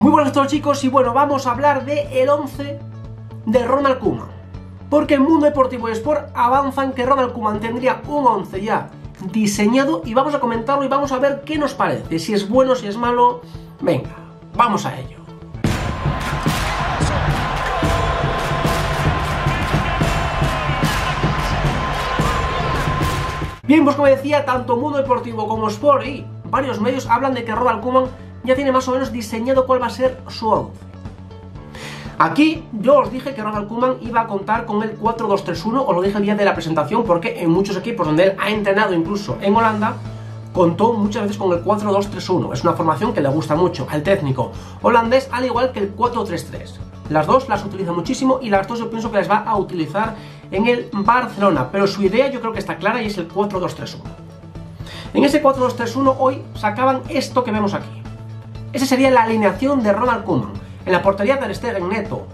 Muy buenas a todos, chicos, y bueno, vamos a hablar de el 11 de Ronald Koeman. Porque en Mundo Deportivo y Sport avanzan que Ronald Koeman tendría un 11 ya diseñado y vamos a comentarlo y vamos a ver qué nos parece, si es bueno, si es malo. Venga, vamos a ello. Bien, pues como decía, tanto Mundo Deportivo como Sport y varios medios hablan de que Ronald Koeman ya tiene más o menos diseñado cuál va a ser su 11. Aquí yo os dije que Ronald Koeman iba a contar con el 4-2-3-1, os lo dije el día de la presentación, porque en muchos equipos donde él ha entrenado, incluso en Holanda, contó muchas veces con el 4-2-3-1. Es una formación que le gusta mucho al técnico holandés, al igual que el 4-3-3. Las dos las utiliza muchísimo y las dos yo pienso que las va a utilizar en el Barcelona, pero su idea yo creo que está clara y es el 4-2-3-1. En ese 4-2-3-1 hoy sacaban esto que vemos aquí. Esa sería la alineación de Ronald Koeman. En la portería Ter Stegen, Neto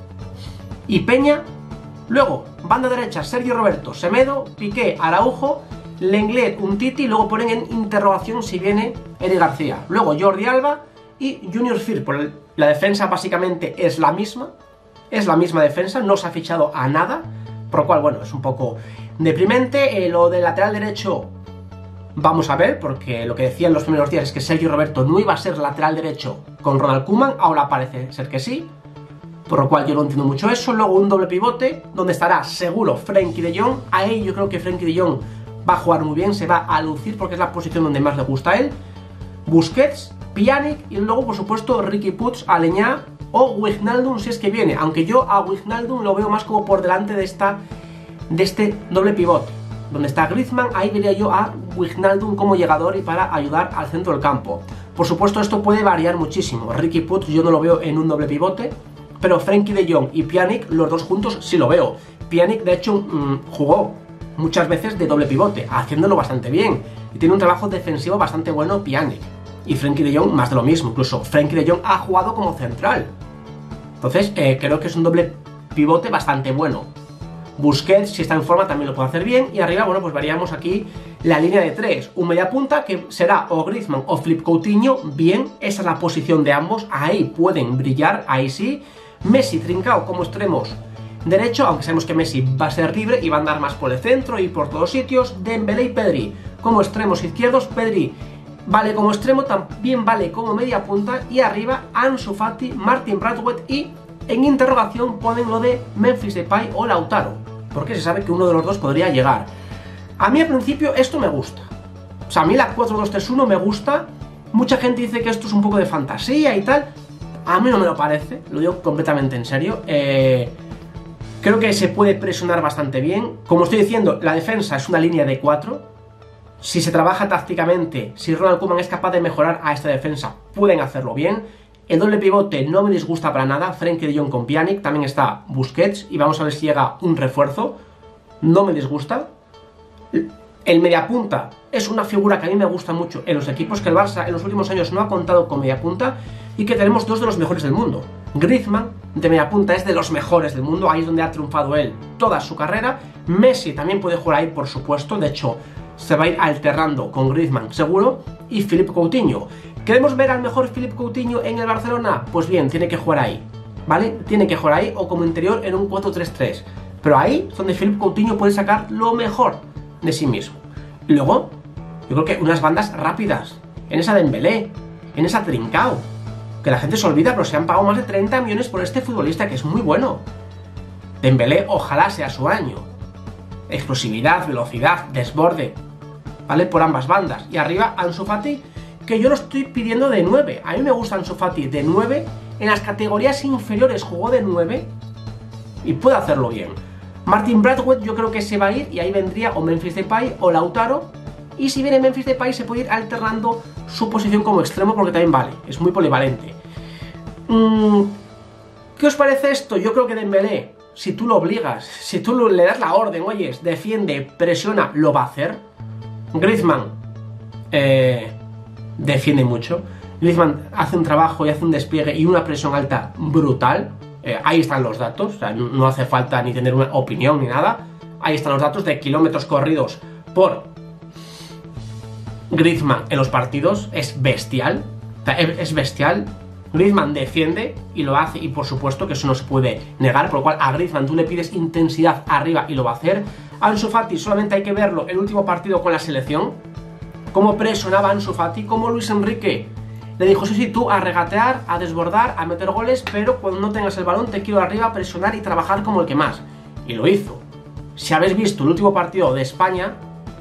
y Peña. Luego, banda derecha, Sergio Roberto, Semedo, Piqué, Araujo, Lenglet, Umtiti. Luego ponen en interrogación si viene Eric García. Luego Jordi Alba y Junior Firpo. La defensa básicamente es la misma defensa, no se ha fichado a nada, por lo cual, bueno, es un poco deprimente. Lo del lateral derecho, vamos a ver, porque lo que decía en los primeros días es que Sergio Roberto no iba a ser lateral derecho con Ronald Koeman, ahora parece ser que sí, por lo cual yo no entiendo mucho eso. Luego un doble pivote, donde estará seguro Frenkie de Jong. Ahí yo creo que Frenkie de Jong va a jugar muy bien, se va a lucir porque es la posición donde más le gusta a él. Busquets, Pjanic y luego por supuesto Riqui Puig, Aleñá o Wijnaldum si es que viene, aunque yo a Wijnaldum lo veo más como por delante de este doble pivote. Donde está Griezmann, ahí vería yo a Wijnaldum como llegador y para ayudar al centro del campo. Por supuesto esto puede variar muchísimo. Riqui Puig yo no lo veo en un doble pivote, pero Frenkie de Jong y Pjanic, los dos juntos sí lo veo. Pjanic de hecho jugó muchas veces de doble pivote, haciéndolo bastante bien, y tiene un trabajo defensivo bastante bueno Pjanic. Y Frenkie de Jong más de lo mismo, incluso Frenkie de Jong ha jugado como central. Entonces creo que es un doble pivote bastante bueno. Busquets, si está en forma, también lo puede hacer bien. Y arriba, bueno, pues veríamos aquí la línea de 3. Un mediapunta que será o Griezmann o Philippe Coutinho. Bien, esa es la posición de ambos. Ahí pueden brillar, ahí sí. Messi, Trincao como extremos derecho, aunque sabemos que Messi va a ser libre y va a andar más por el centro y por todos sitios. Dembélé y Pedri como extremos izquierdos. Pedri vale como extremo, también vale como mediapunta. Y arriba Ansu Fati, Martin Braithwaite y en interrogación ponen lo de Memphis Depay o Lautaro, porque se sabe que uno de los dos podría llegar. A mí al principio esto me gusta. O sea, a mí la 4-2-3-1 me gusta. Mucha gente dice que esto es un poco de fantasía y tal. A mí no me lo parece, lo digo completamente en serio. Creo que se puede presionar bastante bien. Como estoy diciendo, la defensa es una línea de 4. Si se trabaja tácticamente, si Ronald Koeman es capaz de mejorar a esta defensa, pueden hacerlo bien. El doble pivote no me disgusta para nada. Frenkie de Jong con Pjanic, también está Busquets y vamos a ver si llega un refuerzo. No me disgusta. El mediapunta es una figura que a mí me gusta mucho en los equipos, que el Barça en los últimos años no ha contado con mediapunta y que tenemos dos de los mejores del mundo. Griezmann de mediapunta es de los mejores del mundo, ahí es donde ha triunfado él toda su carrera. Messi también puede jugar ahí, por supuesto, de hecho se va a ir alternando con Griezmann seguro. Y Philippe Coutinho. ¿Queremos ver al mejor Philippe Coutinho en el Barcelona? Pues bien, tiene que jugar ahí, ¿vale? Tiene que jugar ahí o como interior en un 4-3-3. Pero ahí es donde Philippe Coutinho puede sacar lo mejor de sí mismo. Y luego, yo creo que unas bandas rápidas. En esa Dembélé, en esa Trincao. Que la gente se olvida, pero se han pagado más de 30 millones por este futbolista que es muy bueno. Dembélé, ojalá sea su año. Explosividad, velocidad, desborde, ¿vale? Por ambas bandas. Y arriba Ansu Fati, que yo lo estoy pidiendo de 9. A mí me gusta Ansu Fati de 9. En las categorías inferiores jugó de 9 y puede hacerlo bien. Martin Braithwaite yo creo que se va a ir y ahí vendría o Memphis Depay o Lautaro. Y si viene Memphis Depay se puede ir alternando su posición como extremo porque también vale, es muy polivalente. ¿Qué os parece esto? Yo creo que Dembélé, si tú lo obligas, si tú le das la orden, oyes, defiende, presiona, lo va a hacer. Griezmann defiende mucho. Griezmann hace un trabajo y hace un despliegue y una presión alta brutal. Ahí están los datos, o sea, no hace falta ni tener una opinión ni nada. Ahí están los datos de kilómetros corridos por Griezmann en los partidos. Es bestial, es bestial. Griezmann defiende y lo hace, y por supuesto que eso no se puede negar, por lo cual a Griezmann tú le pides intensidad arriba y lo va a hacer. Ansu Fati solamente hay que verlo el último partido con la selección, cómo presionaba Ansu Fati, cómo Luis Enrique le dijo, sí, tú a regatear, a desbordar, a meter goles, pero cuando no tengas el balón te quiero arriba, presionar y trabajar como el que más. Y lo hizo. Si habéis visto el último partido de España,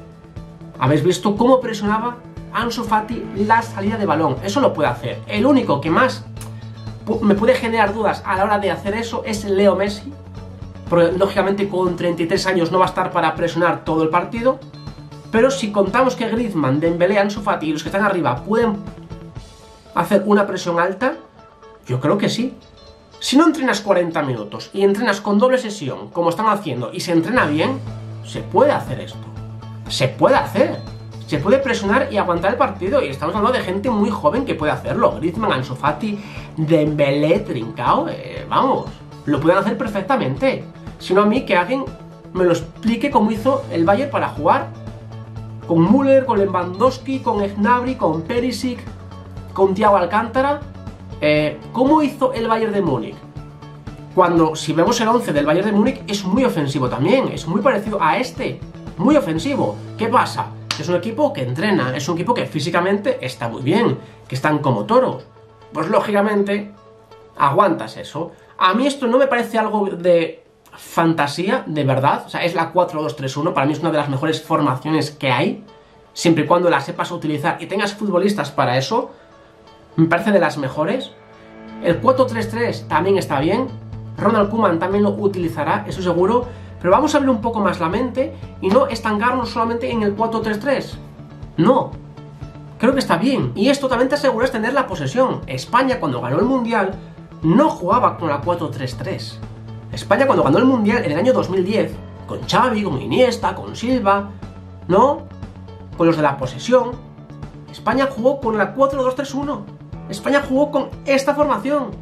habéis visto cómo presionaba Ansu Fati la salida de balón. Eso lo puede hacer. El único que más me puede generar dudas a la hora de hacer eso es Leo Messi, porque lógicamente con 33 años no va a estar para presionar todo el partido. Pero si contamos que Griezmann, Dembélé, Ansu Fati y los que están arriba pueden hacer una presión alta, yo creo que sí. Si no entrenas 40 minutos y entrenas con doble sesión, como están haciendo, y se entrena bien, se puede hacer esto. Se puede hacer. Se puede presionar y aguantar el partido. Y estamos hablando de gente muy joven que puede hacerlo. Griezmann, Ansu Fati, Dembélé, Trincao, vamos, lo pueden hacer perfectamente. Si no, a mí que alguien me lo explique cómo hizo el Bayern para jugar con Müller, con Lewandowski, con Gnabry, con Perisic, con Thiago Alcántara. ¿Cómo hizo el Bayern de Múnich? Cuando, si vemos el 11 del Bayern de Múnich, es muy ofensivo también, es muy parecido a este, muy ofensivo. ¿Qué pasa? Es un equipo que entrena, es un equipo que físicamente está muy bien, que están como toros. Pues lógicamente, aguantas eso. A mí esto no me parece algo de fantasía, de verdad. O sea, es la 4-2-3-1, para mí es una de las mejores formaciones que hay, siempre y cuando la sepas utilizar y tengas futbolistas para eso. Me parece de las mejores. El 4-3-3 también está bien. Ronald Koeman también lo utilizará, eso seguro. Pero vamos a abrir un poco más la mente y no estancarnos solamente en el 4-3-3. No. Creo que está bien. Y esto también te aseguras tener la posesión. España, cuando ganó el Mundial, no jugaba con la 4-3-3. España, cuando ganó el Mundial en el año 2010, con Xavi, con Iniesta, con Silva, ¿no? Con los de la posesión, España jugó con la 4-2-3-1. España jugó con esta formación.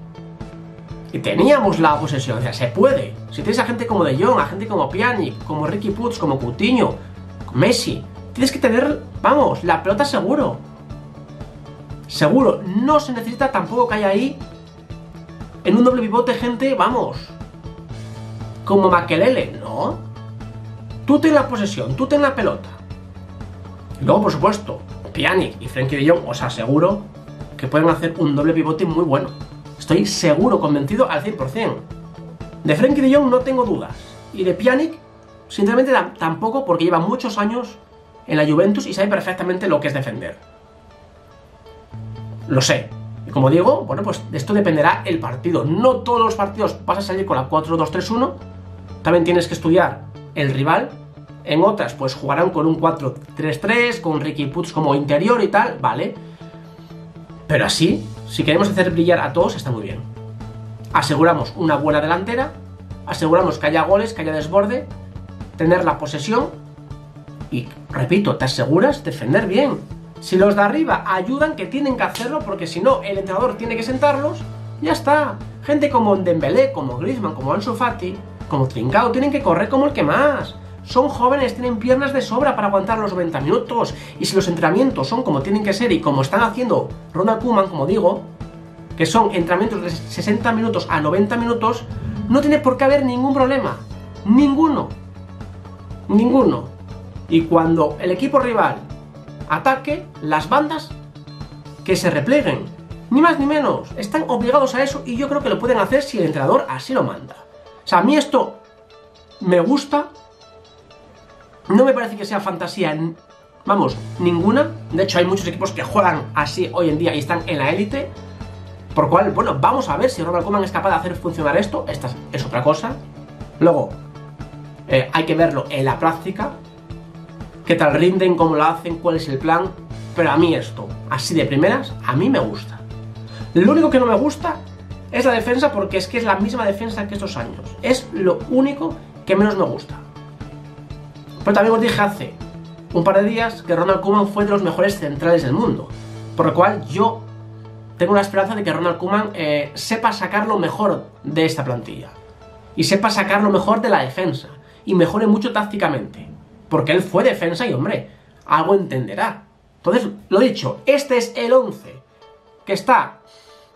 Y teníamos la posesión, o sea, se puede. Si tienes a gente como De Jong, a gente como Pjanic, como Riqui Puig, como Coutinho, Messi, tienes que tener, vamos, la pelota seguro. Seguro. No se necesita tampoco que haya ahí, en un doble pivote, gente, vamos, como Makelele, ¿no? Tú ten la posesión, tú ten la pelota. Y luego, por supuesto, Pjanic y Frenkie de Jong, os aseguro que pueden hacer un doble pivote muy bueno. Estoy seguro, convencido al 100%. De Frenkie de Jong no tengo dudas. Y de Pjanic, sinceramente tampoco, porque lleva muchos años en la Juventus y sabe perfectamente lo que es defender. Lo sé. Y como digo, bueno, pues de esto dependerá el partido. No todos los partidos vas a salir con la 4-2-3-1. También tienes que estudiar el rival. En otras, pues jugarán con un 4-3-3, con Riqui Puig como interior y tal, vale. Pero así, si queremos hacer brillar a todos, está muy bien. Aseguramos una buena delantera, aseguramos que haya goles, que haya desborde, tener la posesión y, repito, te aseguras defender bien. Si los de arriba ayudan, que tienen que hacerlo, porque si no, el entrenador tiene que sentarlos, ya está. Gente como Dembélé, como Griezmann, como Ansu Fati, como Trincao, tienen que correr como el que más. Son jóvenes, tienen piernas de sobra para aguantar los 90 minutos. Y si los entrenamientos son como tienen que ser y como están haciendo Ronald Koeman, como digo, que son entrenamientos de 60 minutos a 90 minutos, no tiene por qué haber ningún problema. Ninguno. Ninguno. Y cuando el equipo rival ataque, las bandas que se replieguen. Ni más ni menos. Están obligados a eso y yo creo que lo pueden hacer si el entrenador así lo manda. O sea, a mí esto me gusta. No me parece que sea fantasía, vamos, ninguna. De hecho, hay muchos equipos que juegan así hoy en día y están en la élite. Por lo cual, bueno, vamos a ver si Ronald Koeman es capaz de hacer funcionar esto. Esta es otra cosa. Luego, hay que verlo en la práctica. Qué tal rinden, cómo lo hacen, cuál es el plan. Pero a mí esto, así de primeras, a mí me gusta. Lo único que no me gusta es la defensa, porque es que es la misma defensa que estos años. Es lo único que menos me gusta. Pero también os dije hace un par de días que Ronald Koeman fue de los mejores centrales del mundo. Por lo cual yo tengo la esperanza de que Ronald Koeman sepa sacar lo mejor de esta plantilla. Y sepa sacar lo mejor de la defensa. Y mejore mucho tácticamente. Porque él fue defensa y, hombre, algo entenderá. Entonces, lo dicho, este es el 11 que está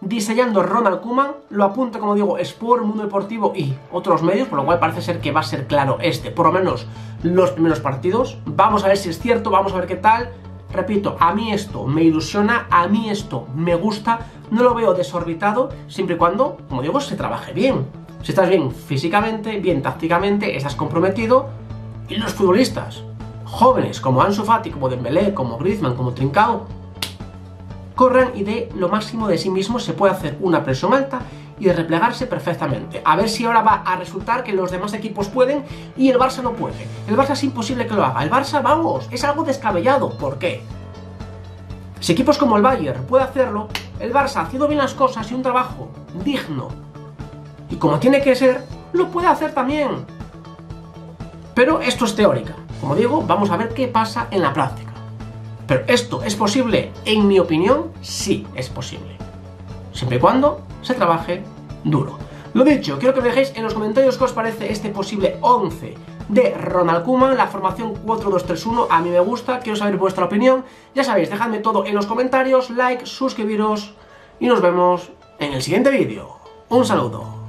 diseñando Ronald Koeman, lo apunta, como digo, Sport, Mundo Deportivo y otros medios, por lo cual parece ser que va a ser claro por lo menos los primeros partidos. Vamos a ver si es cierto, vamos a ver qué tal. Repito, a mí esto me ilusiona, a mí esto me gusta, no lo veo desorbitado, siempre y cuando, como digo, se trabaje bien. Si estás bien físicamente, bien tácticamente, estás comprometido, y los futbolistas jóvenes como Ansu Fati, como Dembélé, como Griezmann, como Trincao, corran y de lo máximo de sí mismos, se puede hacer una presión alta y de replegarse perfectamente. A ver si ahora va a resultar que los demás equipos pueden y el Barça no puede. El Barça es imposible que lo haga. El Barça, vamos, es algo descabellado. ¿Por qué? Si equipos como el Bayern puede hacerlo, el Barça, haciendo bien las cosas y un trabajo digno y como tiene que ser, lo puede hacer también. Pero esto es teórica. Como digo, vamos a ver qué pasa en la práctica. Pero esto es posible, en mi opinión, sí es posible. Siempre y cuando se trabaje duro. Lo dicho, quiero que me dejéis en los comentarios qué os parece este posible 11 de Ronald Koeman, la formación 4-2-3-1, a mí me gusta, quiero saber vuestra opinión. Ya sabéis, dejadme todo en los comentarios, like, suscribiros y nos vemos en el siguiente vídeo. Un saludo.